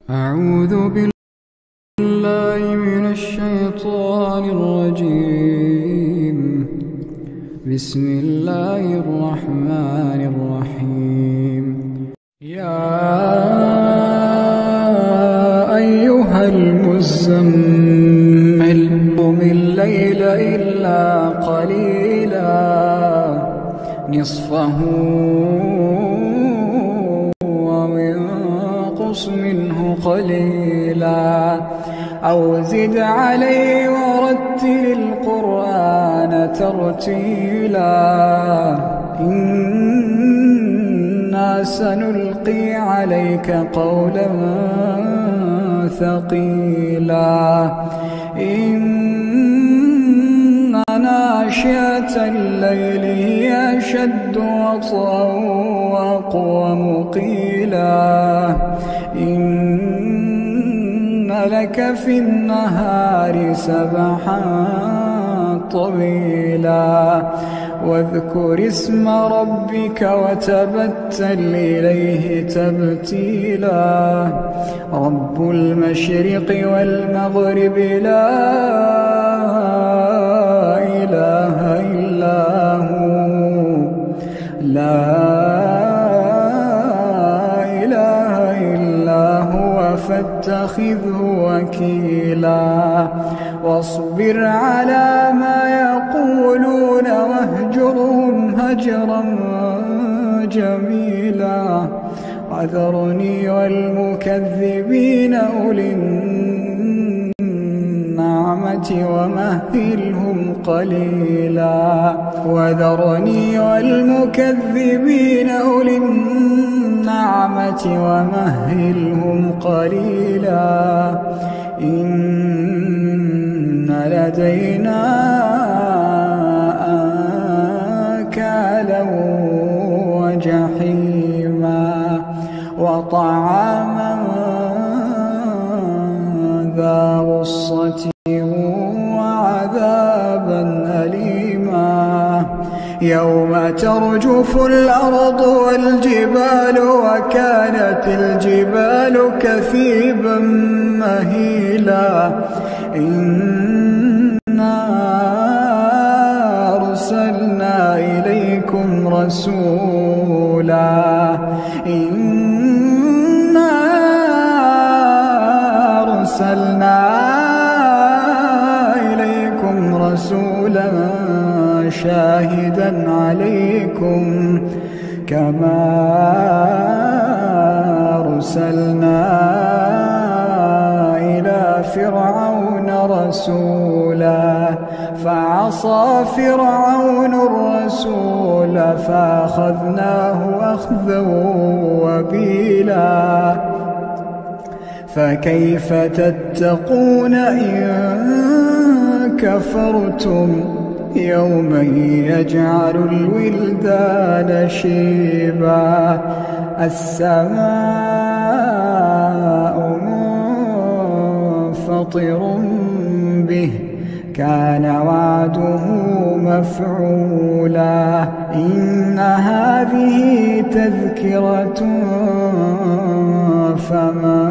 أعوذ بالله من الشيطان الرجيم. بسم الله الرحمن الرحيم. يا أيها المزمل قم الليل إلا قليلا نصفه منه قليلا أو زد عليه ورتل القرآن ترتيلا إنا سنلقي عليك قولا ثقيلا إن ناشئة الليل هي أشد وطئا وأقوم قيلا إن لك في النهار سبحا طويلا واذكر اسم ربك وتبتل إليه تبتيلا رب المشرق والمغرب لا إله إلا هو فاتخذه وكيلا واصبر على ما يقولون واهجرهم هجرا جميلا وذرني والمكذبين أولي النعمة ومهلهم قليلا وذرني والمكذبين أولي النعمة ومهلهم قليلا إن لدينا أنكالا وجحيما وطعاما ذا غصة وعذابا أليما يوم ترجف الأرض والجبال وكانت الجبال كثيبا مهيلا إنا أرسلنا إليكم رسولا إنا أرسلنا إليكم رسولا شاهدا عليكم كما أرسلنا إلى فرعون رسولا فعصى فرعون الرسول فأخذناه أخذا وبيلا فكيف تتقون إن كفرتم يوما يجعل الولدان شيبا السماء منفطر به كان وعده مفعولا إن هذه تذكرة فمن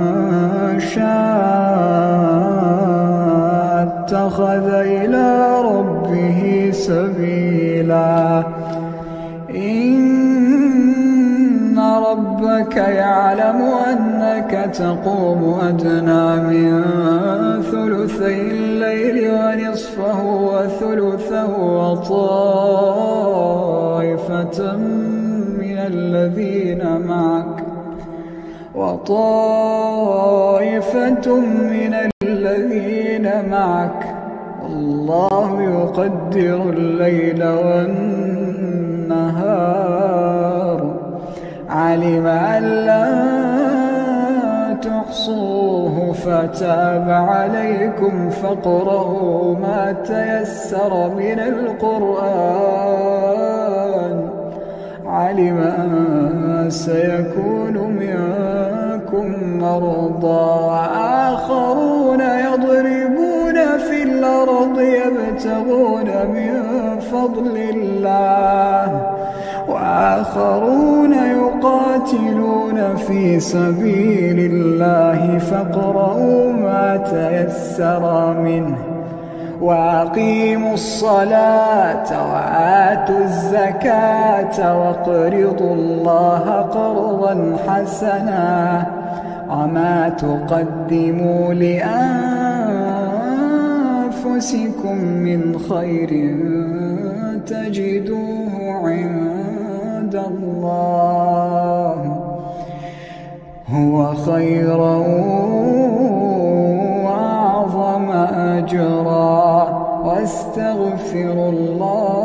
شاء اتخذ إلى ربه سبيلا إن ربك يعلم أنك تقوم أدنى من ثلثي الليل ونصفه وثلثه وطائفة من الذين معك الله يقدر الليل والنهار علم أن لا تحصوه فتاب عليكم فاقرؤوا ما تيسر من القرآن علم أن سيكون منكم مرضى وآخرون يضربون في الأرض يبتغون من فضل الله وآخرون يقاتلون في سبيل الله فاقرؤوا ما تيسر منه وأقيموا الصلاة وآتوا الزكاة واقرضوا الله قرضا حسنا وما تقدموا لأنفسكم من خير تجدوه عند الله هو خيرا وأعظم أجرا واستغفروا الله